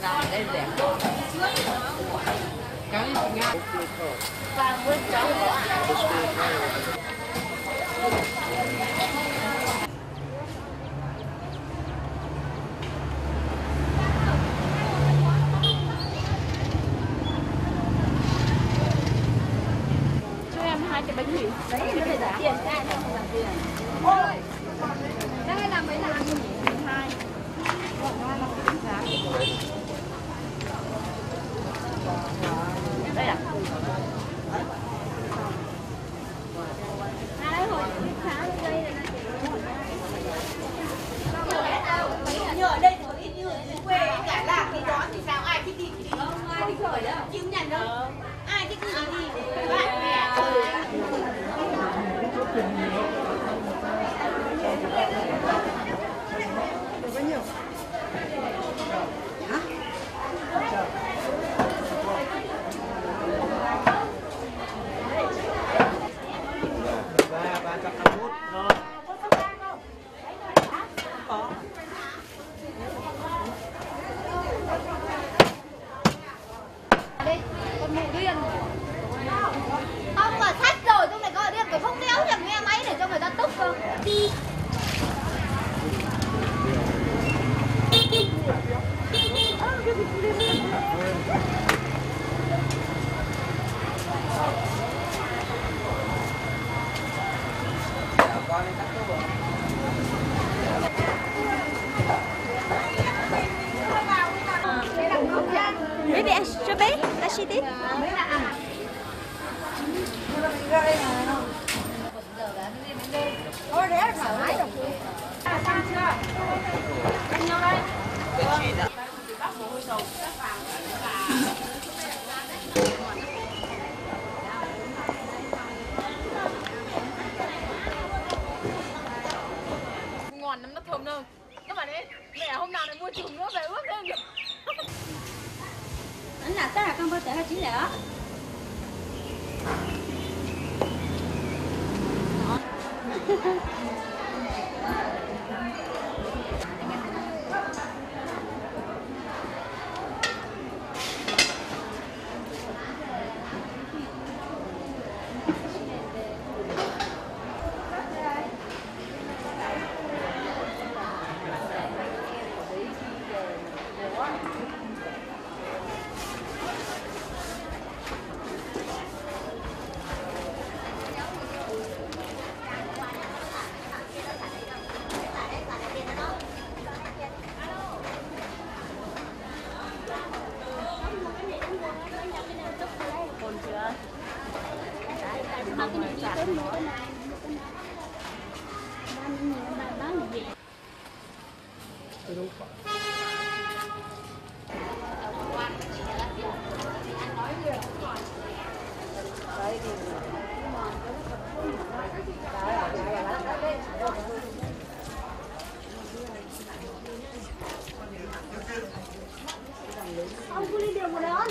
đây rẻ cái ngã và vươn cháu cho em 2 cái bánh mì đấy thì phải trả tiền ra không trả tiền ôi đang làm mấy làm gì hai đây à đấy hồi sáng đây này nhờ ở đây có ít như ở dưới quê cả là cái đó thì sao ai thích đi thì đi không ai thích khởi đâu chứ nhận đâu ai thích đi thì bạn bè được bao nhiêu hả không mà thách rồi trong này gọi điện phải không đéo nhầm nghe máy để cho người ta tức cơ đi Maybe I should be. Does she did? Thôi để thoải mái được. Xong chưa? Anh nhau đây. Ngon lắm, nó thơm đâu. Các bạn ấy, mẹ hôm nào lại mua chùm nữa về ướp lên. Anh là tất cả con bơ tẻ hay chín lẻ. Ông cứ đi đường một đón.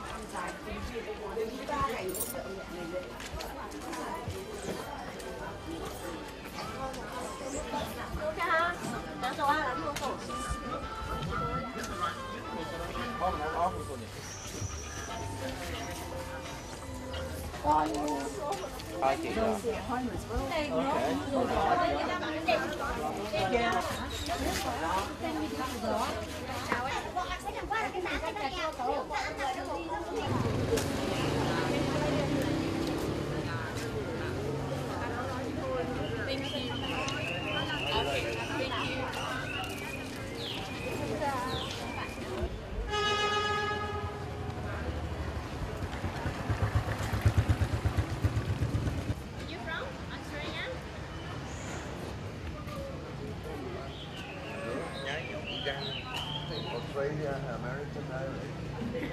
Hai chị rồi. Australia, American Irish.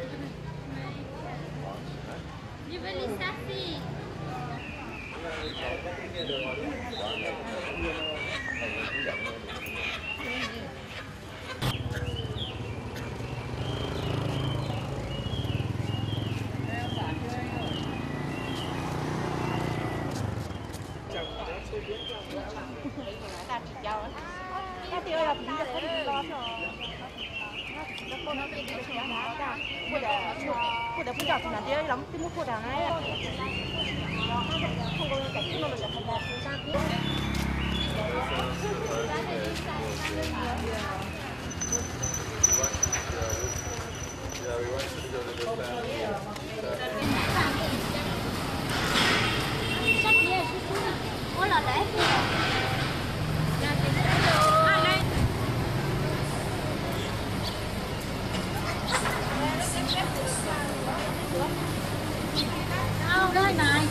You really sassy. Cá tiêu là cũng được lo cho. 或者不叫什么的，咱们怎么过的呢？ Yeah, we wanted to go to the family. 我老来。Đâu đây này.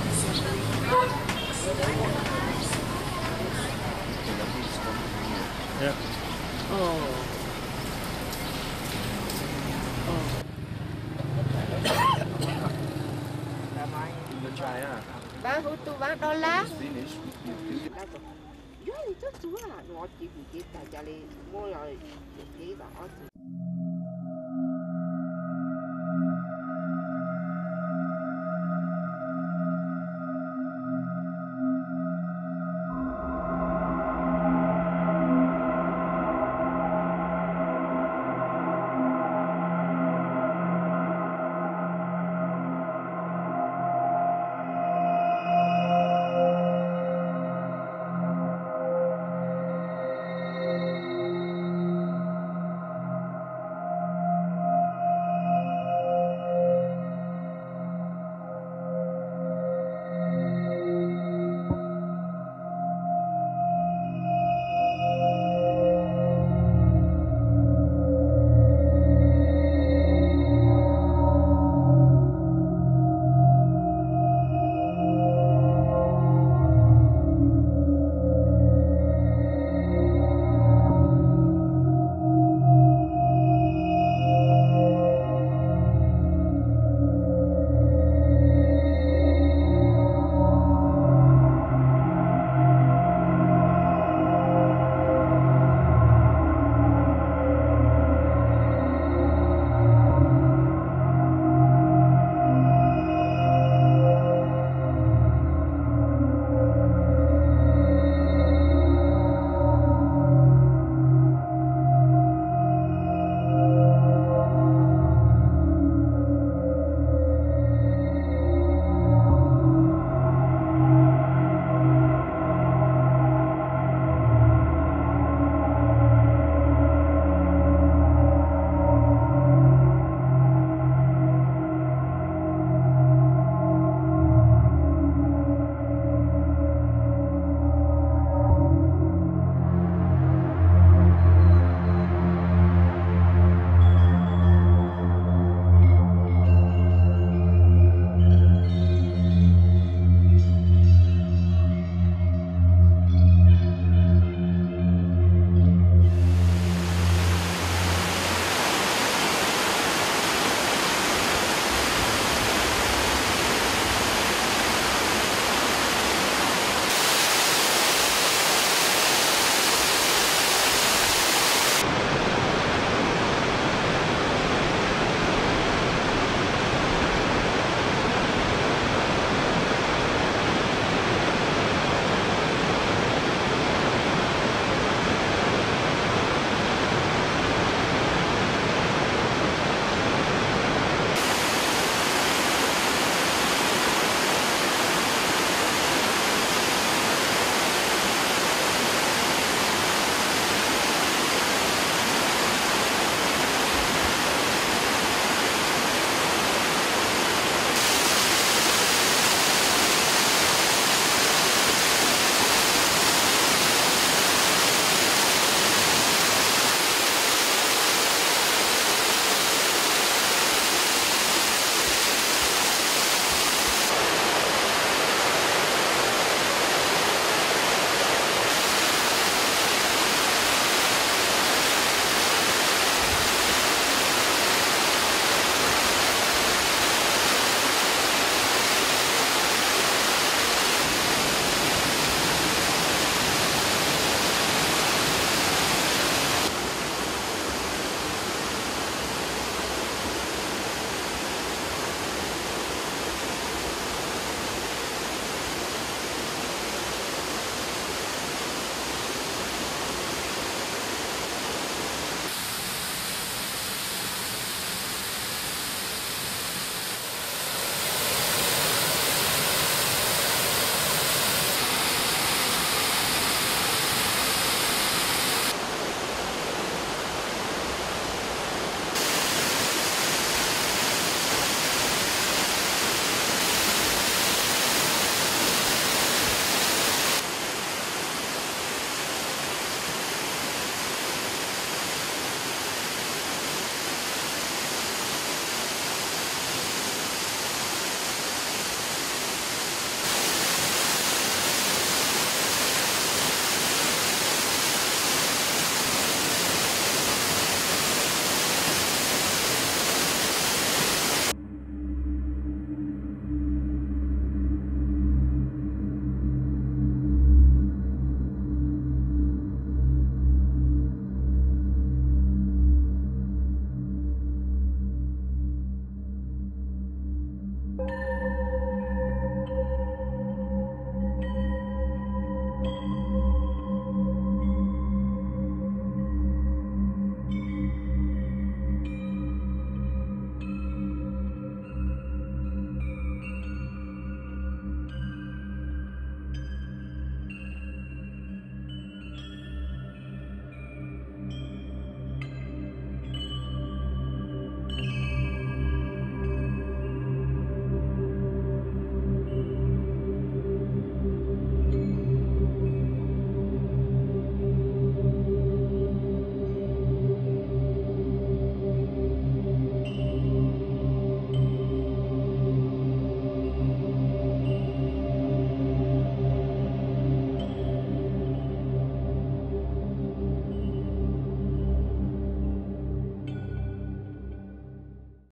Yeah. Let's try it. Ba hủ tu ba đô la. Finish. Yo ni tu tu ah, ngồi chỉ tại cho đi mua lại chỉ đó